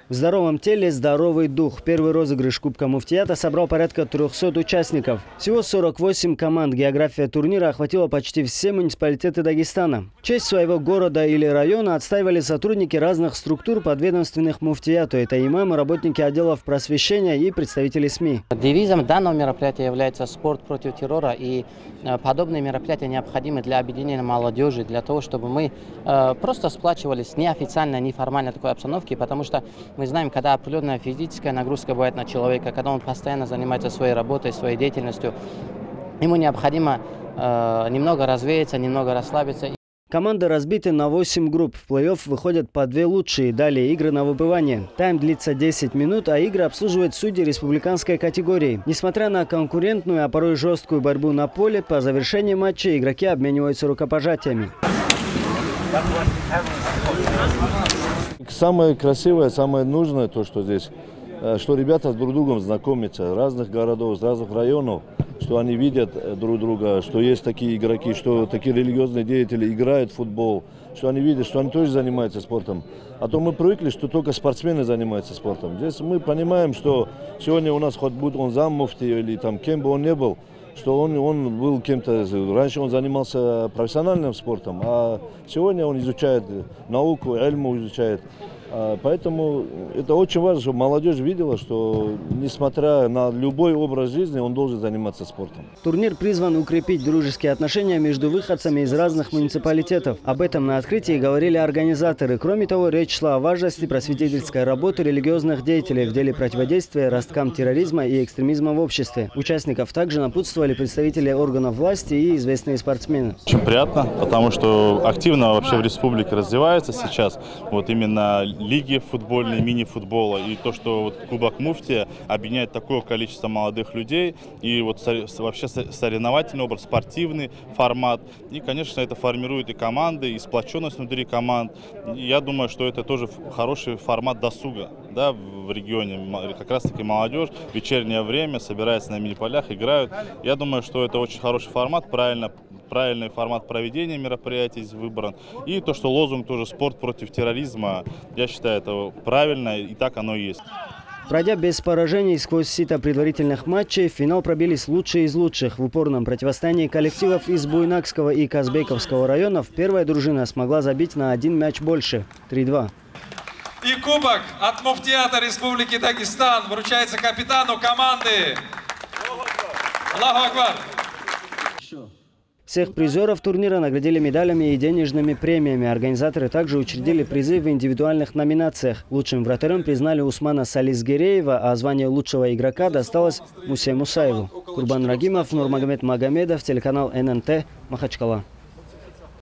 В здоровом теле здоровый дух. Первый розыгрыш Кубка Муфтията собрал порядка 300 участников. Всего 48 команд. География турнира охватила почти все муниципалитеты Дагестана. Честь своего города или района отстаивали сотрудники разных структур подведомственных Муфтияту. Это имамы, работники отделов просвещения и представители СМИ. Девизом данного мероприятия является спорт против террора. И подобные мероприятия необходимы для объединения молодежи, для того, чтобы мы просто сплачивались неофициально, неформально такой обстановке, потому что мы знаем, когда определенная физическая нагрузка бывает на человека, когда он постоянно занимается своей работой, своей деятельностью, ему необходимо немного развеяться, немного расслабиться. Команды разбиты на 8 групп. В плей-офф выходят по 2 лучшие. Далее игры на выбывание. Тайм длится 10 минут, а игры обслуживают судьи республиканской категории. Несмотря на конкурентную, а порой жесткую борьбу на поле, по завершении матча игроки обмениваются рукопожатиями. Самое красивое, самое нужное то, что здесь, что ребята друг с другом знакомятся, разных городов, разных районов, что они видят друг друга, что есть такие игроки, что такие религиозные деятели играют в футбол, что они видят, что они тоже занимаются спортом. А то мы привыкли, что только спортсмены занимаются спортом. Здесь мы понимаем, что сегодня у нас, хоть будет он зам муфти или там кем бы он ни был, что он был кем-то, раньше он занимался профессиональным спортом, а сегодня он изучает науку, эльму изучает. Поэтому это очень важно, чтобы молодежь видела, что несмотря на любой образ жизни, он должен заниматься спортом. Турнир призван укрепить дружеские отношения между выходцами из разных муниципалитетов. Об этом на открытии говорили организаторы. Кроме того, речь шла о важности просветительской работы религиозных деятелей в деле противодействия росткам терроризма и экстремизма в обществе. Участников также напутствовали представители органов власти и известные спортсмены. Очень приятно, потому что активно вообще в республике развивается сейчас. Вот именно лиги футбольные, мини-футбола, и то, что вот Кубок Муфтия объединяет такое количество молодых людей, и вот вообще соревновательный образ, спортивный формат, и, конечно, это формирует и команды, и сплоченность внутри команд. И я думаю, что это тоже хороший формат досуга, да, в регионе. Как раз-таки молодежь в вечернее время собирается на мини-полях, играют. Я думаю, что это очень хороший формат, правильный формат проведения мероприятий выбран. И то, что лозунг тоже «Спорт против терроризма», я считаю, это правильно, и так оно и есть. Пройдя без поражений сквозь сито предварительных матчей, в финал пробились лучшие из лучших. В упорном противостоянии коллективов из Буйнакского и Казбековского районов первая дружина смогла забить на 1 мяч больше – 3-2. И кубок от Муфтията Республики Дагестан вручается капитану команды. Аллаху Акбар! Всех призеров турнира наградили медалями и денежными премиями. Организаторы также учредили призы в индивидуальных номинациях. Лучшим вратарем признали Усмана Салисгиреева, а звание лучшего игрока досталось Мусе Мусаеву. Курбан Рагимов, Нурмагомед Магомедов, телеканал ННТ, Махачкала.